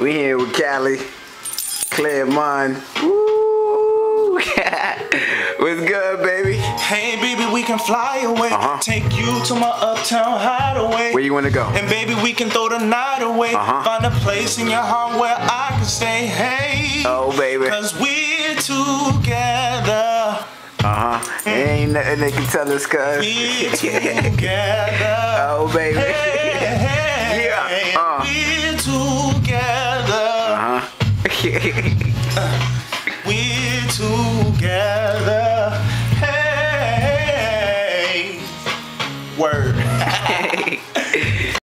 We here with Cali, Claremont. Woo! What's good, baby? Hey, baby, we can fly away. Take you to my uptown hideaway. Where you wanna go? And baby, we can throw the night away. Find a place in your heart where I can stay. Hey, oh baby, 'cause we're together. Ain't nothing they can tell us, cuz. We're together. Oh baby. Hey, yeah. We're together. We're together.